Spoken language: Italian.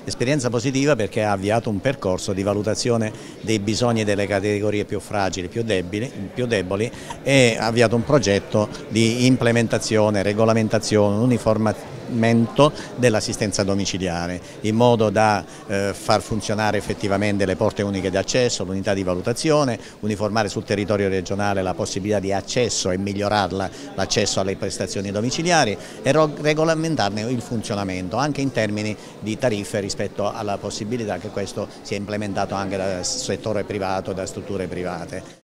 Esperienza positiva perché ha avviato un percorso di valutazione dei bisogni delle categorie più fragili, più deboli e ha avviato un progetto di implementazione, regolamentazione, uniformamento dell'assistenza domiciliare in modo da far funzionare effettivamente le porte uniche di accesso, l'unità di valutazione, uniformare sul territorio regionale la possibilità di accesso e migliorarla l'accesso alle prestazioni domiciliari e regolamentarne il funzionamento anche in termini di tariffe rispetto alla possibilità che questo sia implementato anche dal settore privato, da strutture private.